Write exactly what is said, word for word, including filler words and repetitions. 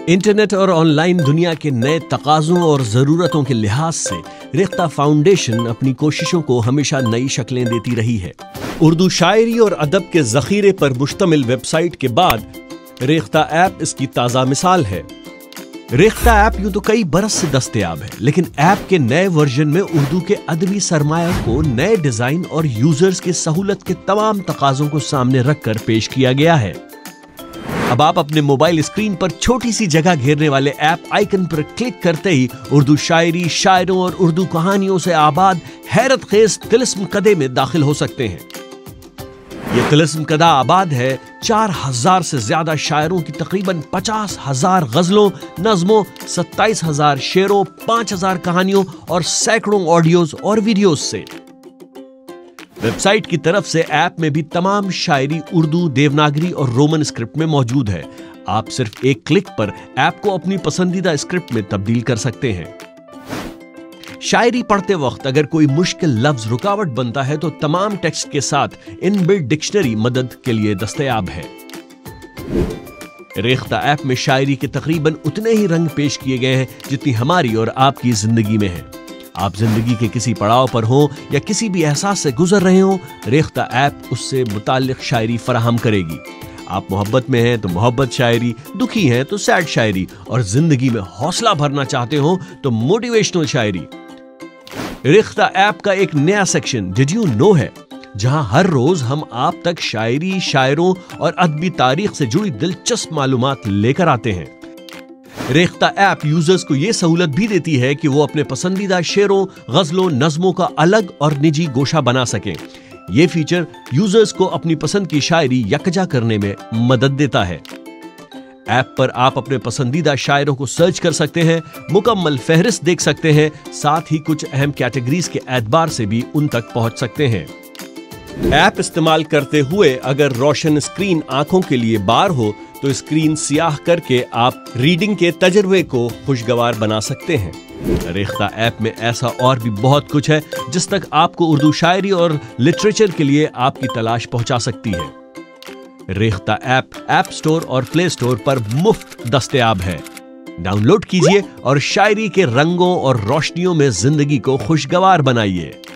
Internet और online दुनिया के नए तकाज़ों और ज़रूरतों के लिहाज से रेख्ता फाउंडेशन अपनी कोशिशों को हमेशा नई शक्लें देती रही है। उर्दू शायरी और अदब के ज़ख़ीरे पर मुश्तमिल वेबसाइट के बाद रेख्ता ऐप इसकी ताज़ा मिसाल है। रेख्ता ऐप यूं तो कई बरस से दस्तयाब है, लेकिन ऐप के नए वर्जन में उर्दू के अदबी सरमाया को नए डिज़ाइन और यूजर्स की सहूलत के तमाम तकाज़ों को सामने रखकर पेश किया गया है। अब आप अपने मोबाइल स्क्रीन पर छोटी सी जगह घेरने वाले ऐप आइकन पर क्लिक करते ही उर्दू शायरी, शायरों और उर्दू कहानियों से आबाद हैरत खेज तिलिस्म कदे में दाखिल हो सकते हैं। ये तिलिस्म कदा आबाद है चार हजार से ज्यादा शायरों की तकरीबन पचास हजार गजलों, नज़मों, सत्ताईस हजार शेरों, पांच हजार कहानियों और सैकड़ों ऑडियोज और वीडियोज से। वेबसाइट की तरफ से ऐप में भी तमाम शायरी उर्दू, देवनागरी और रोमन स्क्रिप्ट में मौजूद है। आप सिर्फ एक क्लिक पर ऐप को अपनी पसंदीदा स्क्रिप्ट में तब्दील कर सकते हैं। शायरी पढ़ते वक्त अगर कोई मुश्किल लफ्ज रुकावट बनता है तो तमाम टेक्स्ट के साथ इनबिल्ट डिक्शनरी मदद के लिए दस्तयाब है। रेख्ता ऐप में शायरी के तकरीबन उतने ही रंग पेश किए गए हैं जितनी हमारी और आपकी जिंदगी में है। आप जिंदगी के किसी पड़ाव पर हों या किसी भी एहसास से गुजर रहे हों, रेख्ता ऐप उससे मुताल्लिक शायरी फराहम करेगी। आप मोहब्बत में हैं तो मोहब्बत शायरी, दुखी हैं तो सैड शायरी और जिंदगी में हौसला भरना चाहते हो तो मोटिवेशनल शायरी। रेख्ता ऐप का एक नया सेक्शन डिड यू नो है, जहां हर रोज हम आप तक शायरी, शायरों और अदबी तारीख से जुड़ी दिलचस्प मालूमात लेकर आते हैं। रेख्ता ऐप यूजर्स को यह सहूलत भी देती है कि वो अपने पसंदीदा शेरों, गजलों, नज़मों का अलग और निजी गोशा बना सकें। यह फीचर यूजर्स को अपनी पसंद की शायरी यकजा करने में मदद देता है। ऐप पर आप अपने पसंदीदा शायरों को सर्च कर सकते हैं, मुकम्मल फहरिस्त देख सकते हैं, साथ ही कुछ अहम कैटेगरीज के एतबार से भी उन तक पहुंच सकते हैं। ऐप इस्तेमाल करते हुए अगर रोशन स्क्रीन आंखों के लिए बार हो तो स्क्रीन सियाह करके आप रीडिंग के तजुर्बे को खुशगवार बना सकते हैं। रेख्ता ऐप में ऐसा और भी बहुत कुछ है जिस तक आपको उर्दू शायरी और लिटरेचर के लिए आपकी तलाश पहुंचा सकती है। रेख्ता ऐप ऐप स्टोर और प्ले स्टोर पर मुफ्त दस्तयाब है। डाउनलोड कीजिए और शायरी के रंगों और रोशनियों में जिंदगी को खुशगवार बनाइए।